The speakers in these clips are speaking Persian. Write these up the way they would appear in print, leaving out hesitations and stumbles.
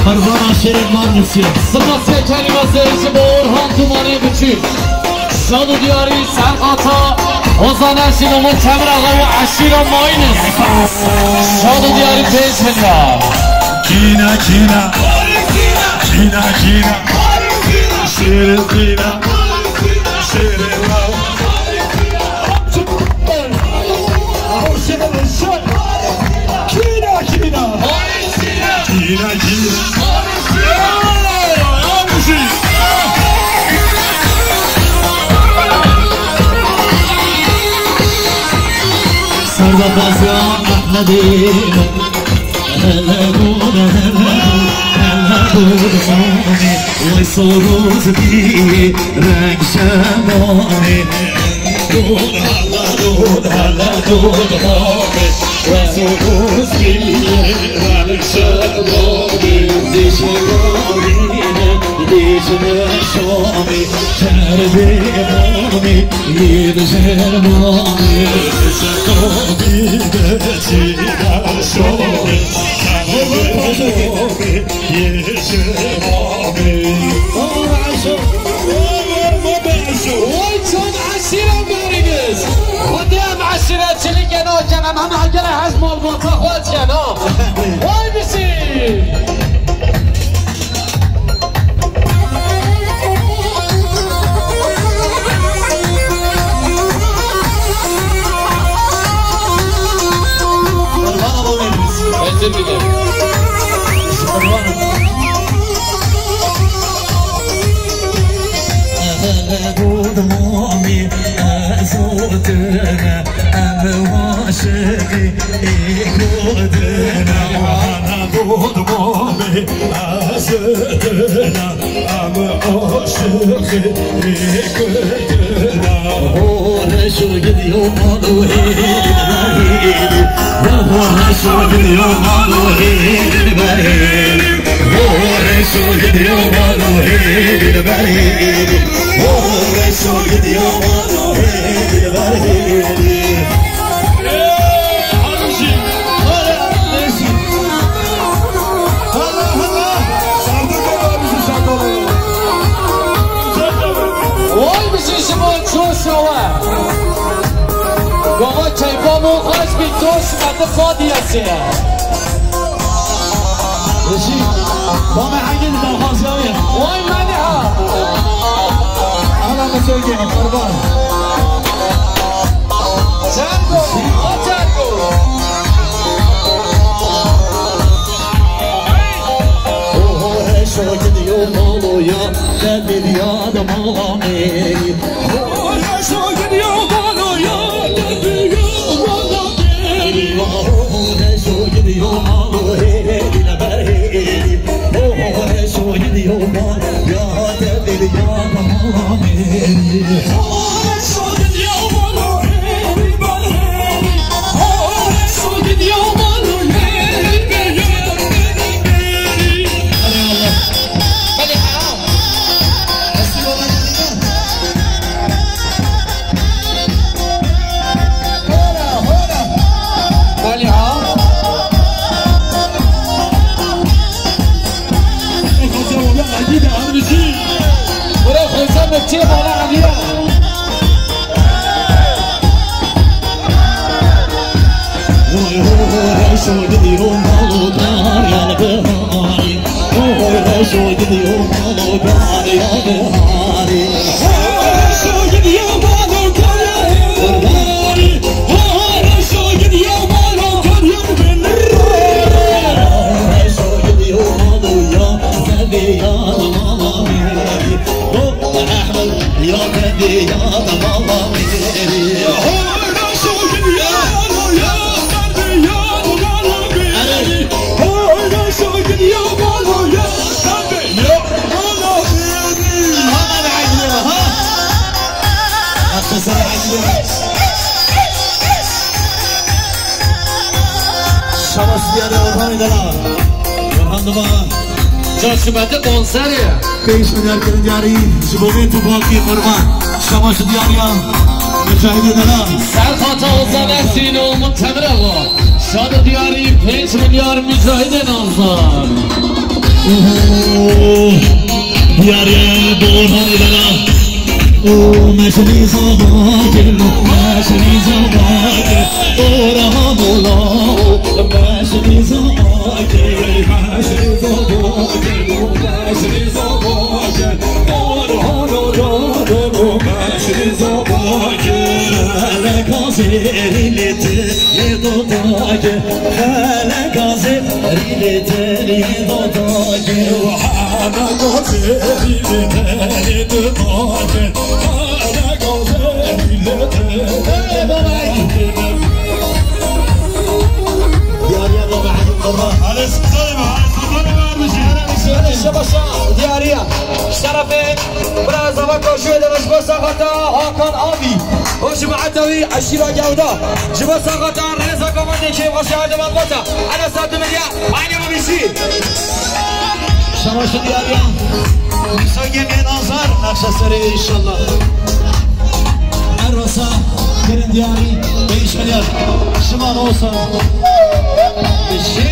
قربان شیرین مارنسی سپاسی کلمه زیرشی با ارهان دومانی بچی شاد و دیاری سرقاتا حوزانشین و متمر آقای عشیر و ماینس شاد و دیاری 5 میلیارد کینا کینا کینا کینا شیرین کینا شیرین Kina Sarda Bazyan Ahmed'im Hele bude Sami Oy soruz bir renk şemani Dud hala dud hami Ve soruz bir renk şemani Dişime şami Kerbi mami Yedişermani Şakobi Beçina şami Kerbi mami Yedişermani وای چون عشیرم برگز خودی هم عشیره چلی گناه کنم همه اگر هز مال باتا خود گناه وای بسی دمومي أزودنا أمواشقي إيقودنا وأنا دمومي أزودنا أمواشقي إيقودنا هو شو قد يوم الوهيد البهيد هو شو قد يوم الوهيد البهيد هو شو قد يوم الوهيد البهيد شو قد يوم الوهيد البهيد وای بسی شما چوش روه گوه کیبامو خواهش بی توش مده فادی هستیه رشید با محنگی درخواست یاویه وای منی ها أنا مسوي قربان جنگو جنگو اوه شو قد يوم يا قد يا دمامي اوه شو قد يوم يا قد يوم اوه شو قد يوم اوه شو قد يوم يا قد يوم چه بالا علیه شو قد يوم الوطن يا بهاري شو قد يوم الوطن يا بهاري شو قد يوم الوطن يا بهاري شو قد يوم الوطن يا بهاري شو قد يوم الوطن يا مامي احمد يا كدي يا مامي شو قد شماس بیاده اورهانی دلار اورهان دوبان جاشمده بانسریه 5 میلیارد کردن جاری جبوگه تو باقی قربان شماس دیاریا مجاهدی دلار سرخاتا اوزانه سینو منتمر آقا شاد دیاری 5 میلیارد مجاهد نازان دیاری بوران دلم مشنی زباگل مشنی زباگل بوران دلم مشنی زباگل مشنی زباگل مشنی زباگل بوران دلم مشنی زباگل کازری لیتی دوداگل کازری لیتی دوداگل دیاریه شرف براز و کوشید و ساقطا هاکان آبی و جماعتوی عشیرا جودا جوا ساقطا رضا کماندی که وشاهد من بودا انا سات مليا عيني ما بيشي شماش دیاریه سوگی نازار نقش سری انشالله الرسا کرن دیاری 5 میلیارد شما نوصل بشی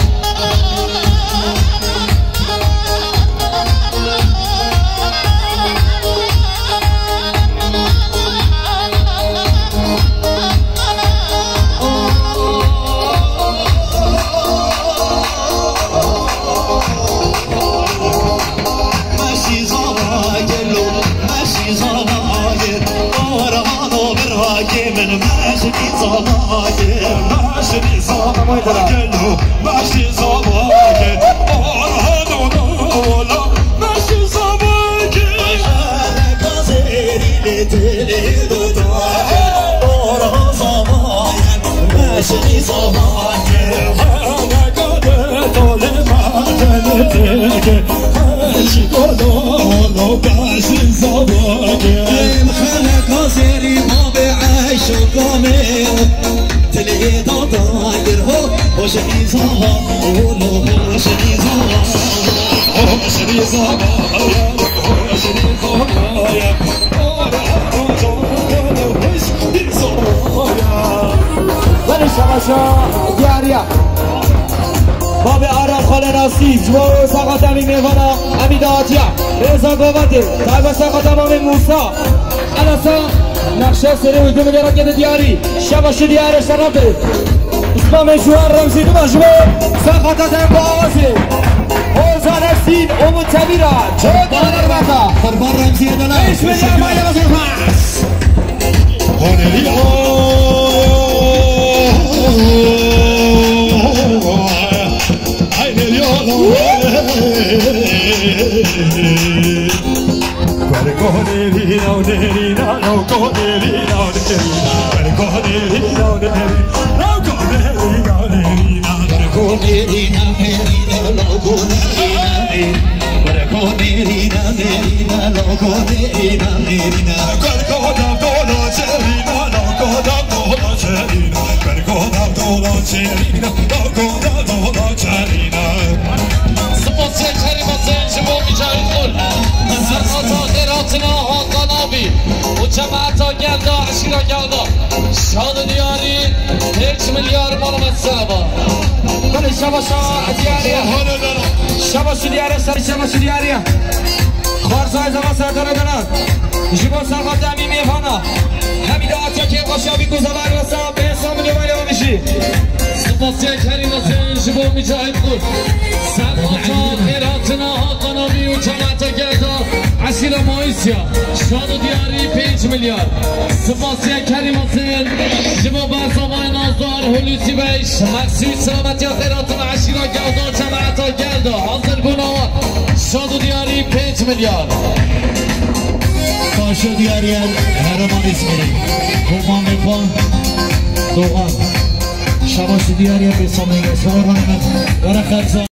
باب عرب خاله نصیب جوا ساقط امین میوانا امید آتیا رضا گوانده طیب ساقط امام موسا الاسا نقشه سری و 2 میلیارد گده دیاری شباش دیاره شرابه اسمام شوهر رمزی دو باشمه ساقط هم با آوازه حوزا نسید امود تبیره چه دانر بطا قربان رمزی دلم 5 میلیارد مایه بزر پس جماعتا geldi, aşkına geldi. Şadı diyari 5 milyar malumat sahaba. Böyle şabaşa diyariye. Şabaşı diyariye, sarı şabaşı diyariye. Karzay zaman serdara döner. Jibo sarkat emin meyhana. Hamide atya ki başa bir kuzalar ve sahab 5 milyon devam işi. Spasya kerimasın, Jibo mücahit kur. Sarkata eratına Hakan abi o cemaata geldi. Aşira Moisya. Şadı diyari 5 milyar. Spasya kerimasın. Jibo Barzamay Nazar, Hulusi Bey. Maksud Selametya eratına aşira geldi. Cemaata geldi. Hazır günahı. Şadı diyari 5 milyar. Taşı diğer Kahraman İzmir'i Kurban Mekvan Doğan Şabaşı diğer yer bir sonuna geçer. Berakat